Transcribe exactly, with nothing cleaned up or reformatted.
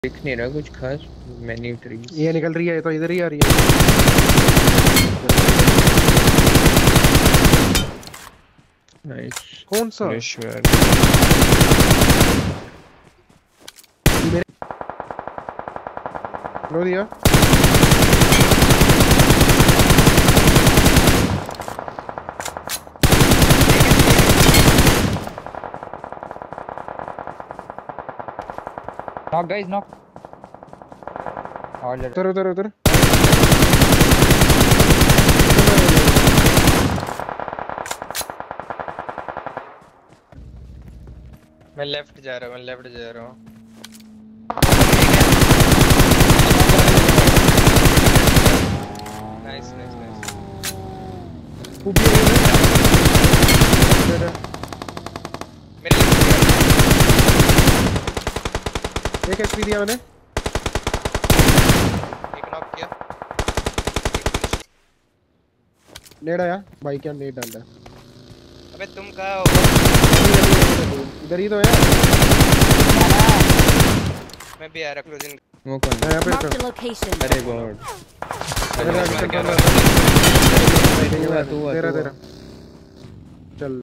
दिख नहीं रहा कुछ खास। मैनी ट्री ये निकल रही है, ये तो इधर ही आ रही है। नाइस। कौन सा फ्रेशवेयर मेरे लो दिया। Knock guys, knock. और उधर उधर उधर मैं लेफ्ट जा रहा हूँ मैं लेफ्ट जा रहा हूँ। Nice nice nice. मेरे एक एचपी दिया मैंने। एक नॉक किया। नेड आया भाई, क्या नेड डाल रहा है। अबे तुम कहाँ हो? इधर ही तो है। मैं भी आ रहा क्लोजिंग। वो कौन है यहाँ पे? Marked a location. अरे गॉड। तेरा तेरा तेरा चल।